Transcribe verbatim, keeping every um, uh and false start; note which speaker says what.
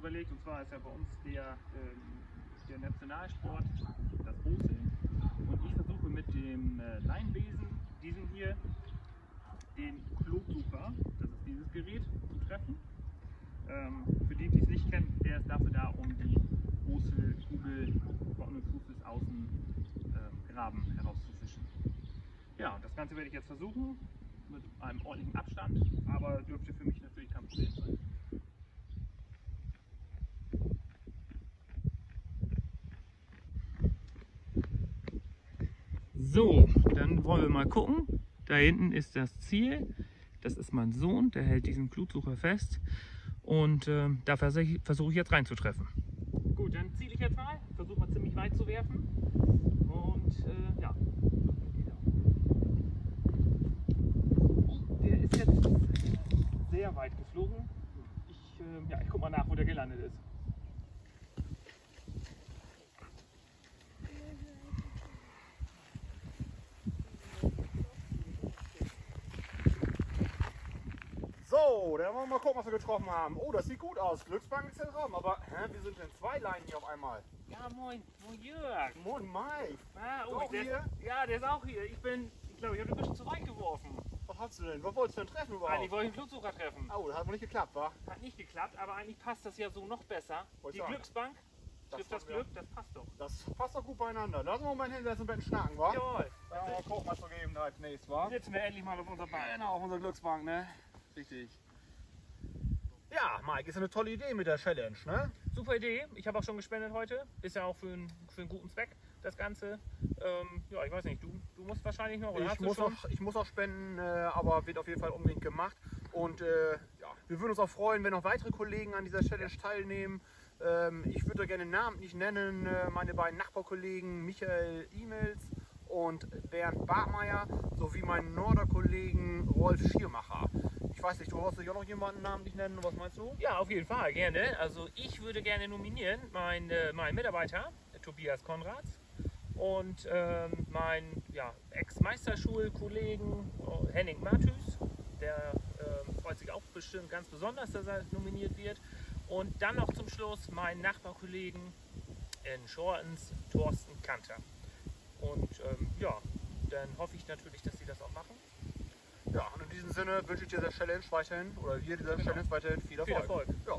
Speaker 1: überlegt, und zwar ist ja bei uns der, ähm, der Nationalsport das Boseln. Und ich versuche mit dem äh, Leinbesen, diesen hier, den Klotsucher, das ist dieses Gerät, zu treffen. Ähm, für die, die es nicht kennen, der ist dafür da, um die Boselkugel trockenen Fußes außen äh, Graben herauszufischen. Ja, das Ganze werde ich jetzt versuchen, mit einem ordentlichen Abstand, aber dürfte für mich natürlich kein Problem sein. So, dann wollen wir mal gucken. Da hinten ist das Ziel. Das ist mein Sohn, der hält diesen Klutsucher fest. Und äh, da versuche ich, versuch ich jetzt reinzutreffen. Gut, dann ziele ich jetzt mal. Versuche mal ziemlich weit zu werfen. Und äh, ja. Der ist jetzt sehr weit geflogen. Ich, äh, ja, ich guck mal nach, wo der gelandet ist.
Speaker 2: So, dann wollen wir mal gucken, was wir getroffen haben. Oh, das sieht gut aus. Glücksbank ist ja dran. Aber hä, wir sind denn zwei Leinen hier auf einmal.
Speaker 1: Ja, moin, moin Jörg.
Speaker 2: Moin Mike.
Speaker 1: Ah, oh,
Speaker 2: Auch
Speaker 1: der
Speaker 2: hier?
Speaker 1: Ist, ja, der ist auch hier. Ich bin, ich glaube, ich habe ein bisschen zu weit geworfen.
Speaker 2: Was hast du denn? Was wolltest du denn treffen überhaupt?
Speaker 1: Eigentlich wollte ich einen Klutsucher treffen.
Speaker 2: Oh, das hat wohl nicht geklappt, wa?
Speaker 1: Hat nicht geklappt, aber eigentlich passt das ja so noch besser.
Speaker 2: Wollte
Speaker 1: Die
Speaker 2: sagen.
Speaker 1: Glücksbank trifft das
Speaker 2: haben wir.
Speaker 1: Glück, das passt doch.
Speaker 2: Das passt doch gut beieinander. Lass uns mal Moment hinsetzen und ein bisschen schnacken, wa?
Speaker 1: Jawohl.
Speaker 2: Ja, mal gucken, was wir geben da als nächstes, wa?
Speaker 1: Sitzen wir endlich mal auf unserer Bank.
Speaker 2: Genau, auf unserer Glücksbank, ne? Richtig. Ja, Mike, ist eine tolle Idee mit der Challenge, ne?
Speaker 1: Super Idee. Ich habe auch schon gespendet heute. Ist ja auch für einen, für einen guten Zweck, das Ganze. Ähm, ja, ich weiß nicht, du, du musst wahrscheinlich noch, oder
Speaker 2: Ich
Speaker 1: hast
Speaker 2: muss,
Speaker 1: du schon?
Speaker 2: auch, ich muss auch spenden, äh, aber wird auf jeden Fall unbedingt gemacht. Und äh, ja, wir würden uns auch freuen, wenn noch weitere Kollegen an dieser Challenge teilnehmen. Ähm, ich würde da gerne namentlich nennen, äh, meine beiden Nachbarkollegen Michael Imels und Bernd Bartmeier sowie meinen Norderkollegen Rolf Schiermacher. Ich weiß nicht, du hast dich auch noch jemanden namentlich nennen, was meinst du?
Speaker 1: Ja, auf jeden Fall, gerne. Also ich würde gerne nominieren meinen äh, mein Mitarbeiter, Tobias Konrads, und ähm, meinen ja, Ex-Meisterschulkollegen äh, Henning Martüs. Der äh, freut sich auch bestimmt ganz besonders, dass er nominiert wird. Und dann noch zum Schluss meinen Nachbarkollegen in Schortens, Thorsten Kanter. Und ähm, ja, dann hoffe ich natürlich, dass sie das auch machen.
Speaker 2: Ja, und in diesem Sinne wünsche ich dir dieser Challenge weiterhin, oder dir dieser
Speaker 1: Genau.
Speaker 2: Challenge weiterhin viel Erfolg.
Speaker 1: Viel Erfolg.